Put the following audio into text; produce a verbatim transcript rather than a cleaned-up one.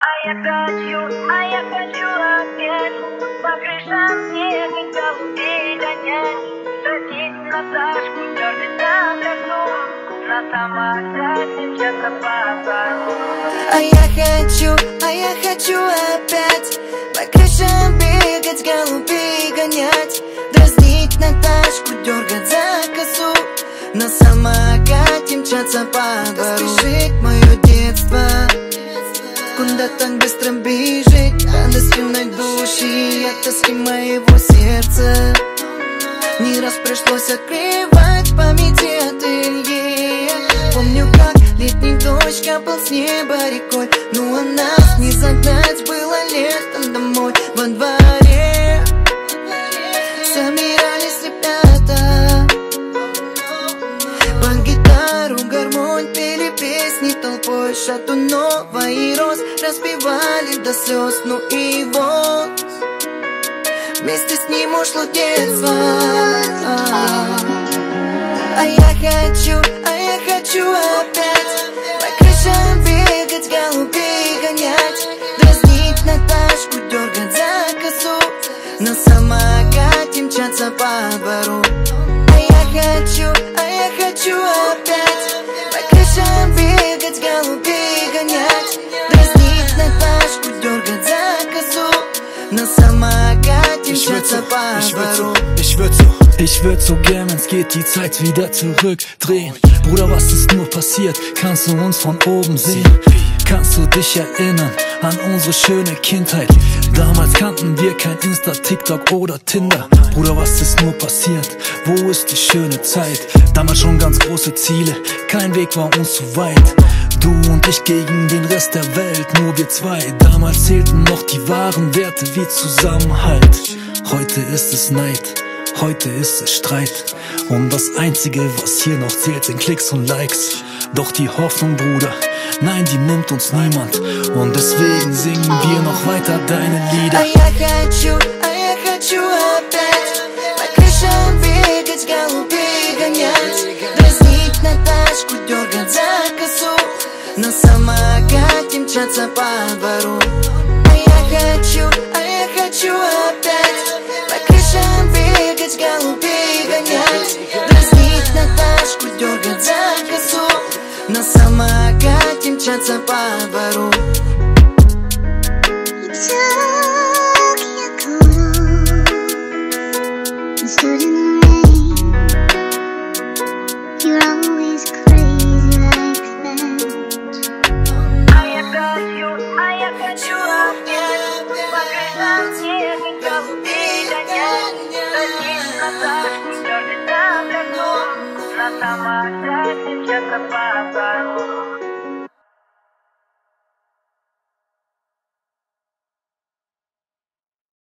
А я хочу, а я хочу опять по крышам снег голубей гонять, садить на тачку, дергать на дорогу, на самокате мчаться по двору. А я хочу, а я хочу опять по крышам бегать, голубей гонять, дразнить Наташку, дергать за косу, на самокате мчаться по двору. Спешит мое детство, куда так быстро бежит, радость юной души, от тоски моего сердца. Не раз пришлось открывать в памяти ателье. Помню, как летний дождь капал с неба рекой, ну а нас не загнать было летом домой. Во дворе собирались ребята, под гитару, гармонь пели песни толпой. Шатунова и Роз распевали до слез, ну и вот вместе с ним ушло детство. А я хочу, а я хочу опять по крышам бегать, голубей гонять, дразнить Наташку, дергать за косу, на самокате мчаться по двору. А я хочу, а я хочу опять по крышам бегать, голубей гонять, dразнить Наташку, дергать за косу, на самокате мчаться по двору. Ich würd so, ich würd so gern, wenn's geht, die Zeit wieder zurückdrehen. Bruder, was ist nur passiert? Kannst du uns von oben sehen? Kannst du dich erinnern an unsere schöne Kindheit? Damals kannten wir kein Insta, TikTok oder Tinder. Bruder, was ist nur passiert? Wo ist die schöne Zeit? Damals schon ganz große Ziele, kein Weg war uns zu weit. Du und ich gegen den Rest der Welt, nur wir zwei. Damals zählten noch die wahren Werte wie Zusammenhalt. Heute ist es Neid, heute ist es Streit. Und das Einzige, was hier noch zählt, sind Klicks und Likes. Doch die Hoffnung, Bruder, nein, die nimmt uns niemand. Und deswegen singen wir noch weiter deine Lieder. А я хочу, а я хочу опять по крышам бегать, голубей гонять, дразнить Наташку, дергать за косу, на самокате мчаться по двору. А я хочу, а я хочу опять по крышам бегать, голубей гонять, дразнить Наташку, дергать за косу, на самокате мчаться по двору. Stood in the rain. You're always crazy like that. А я хочу, а я хочу опять по крышам снег голубей гонять, дразнить Наташку, дергать за косу, на самокате мчаться по двору.